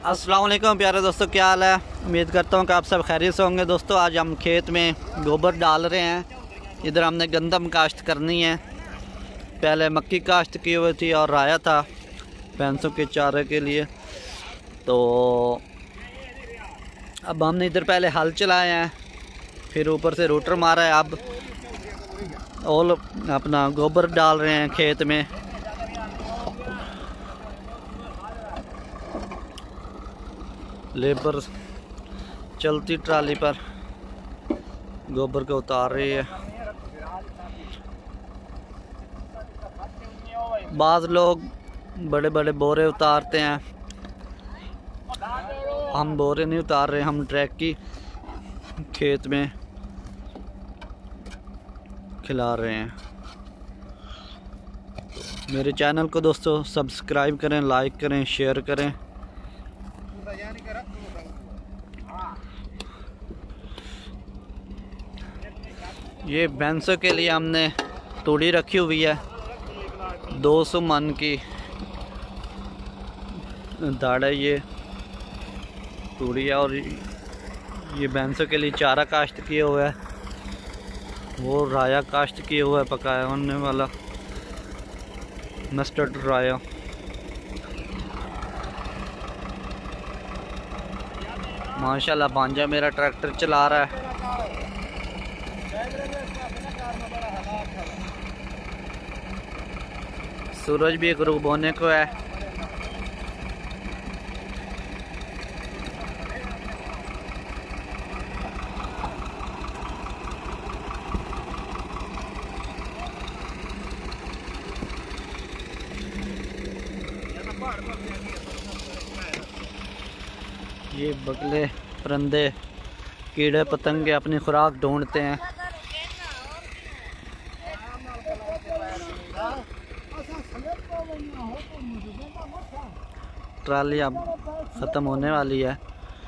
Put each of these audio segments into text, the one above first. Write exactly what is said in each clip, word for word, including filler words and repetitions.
अस्सलाम वालेकुम प्यारे दोस्तों, क्या हाल है। उम्मीद करता हूँ कि आप सब खैरियत से होंगे। दोस्तों आज हम खेत में गोबर डाल रहे हैं। इधर हमने गंदम काश्त करनी है। पहले मक्की काश्त की हुई थी और राया था भैंसों के चारे के लिए। तो अब हमने इधर पहले हल चलाए हैं, फिर ऊपर से रोटर मारा है। अब और अपना गोबर डाल रहे हैं खेत में। लेबर चलती ट्राली पर गोबर को उतार रही है। बाज़ लोग बड़े बड़े बोरे उतारते हैं, हम बोरे नहीं उतार रहे, हम ट्रैक की खेत में खिला रहे हैं। मेरे चैनल को दोस्तों सब्सक्राइब करें, लाइक करें, शेयर करें। ये भैंसों के लिए हमने तूड़ी रखी हुई है, दो सौ मन की दाढ़ है ये तूड़ी है। और ये भैंसों के लिए चारा काश्त किया हुआ है, वो राया काश्त किया हुआ है, पकाया होने वाला मस्टर्ड राया। माशाल्लाह भांजा मेरा ट्रैक्टर चला रहा है। सूरज भी ग्रूब होने को है। ये बगले परिंदे कीड़े पतंगे अपनी खुराक ढूंढते हैं। ट्राली अब ख़त्म होने वाली है।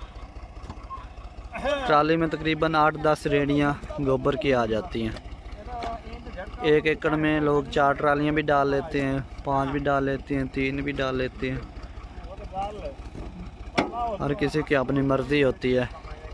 ट्राली में तकरीबन आठ दस रेडियाँ गोबर की आ जाती हैं। एक एकड़ में लोग चार ट्रालियाँ भी डाल लेते हैं, पांच भी डाल लेते हैं, तीन भी डाल लेते हैं। हर किसी की अपनी मर्ज़ी होती है।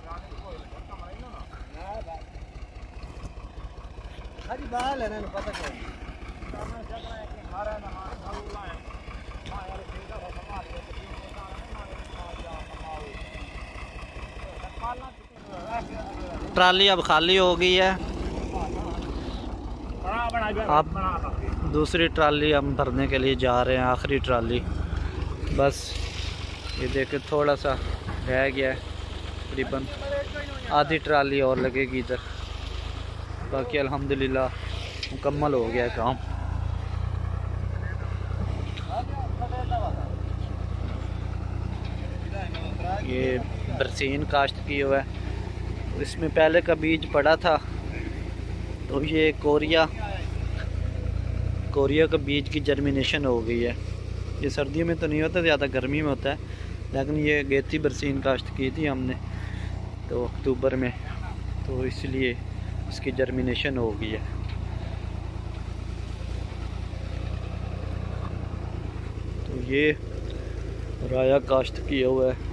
ट्राली अब खाली हो गई है। अब दूसरी ट्राली हम भरने के लिए जा रहे हैं, आखिरी ट्राली। बस ये देखे थोड़ा सा रह गया है, तकरीबन आधी ट्राली और लगेगी इधर। बाकी अल्हम्दुलिल्लाह मुकम्मल हो गया है काम। ये बरसीन काश्त की हुआ है, इसमें पहले का बीज पड़ा था, तो ये कोरिया कोरिया का बीज की जर्मिनेशन हो गई है। ये सर्दियों में तो नहीं होता, ज़्यादा गर्मी में होता है, लेकिन ये गेती बरसीन काश्त की थी हमने तो अक्टूबर में, तो इसलिए इसकी जर्मिनेशन हो गई है। तो ये राया काश्त किया हुआ है।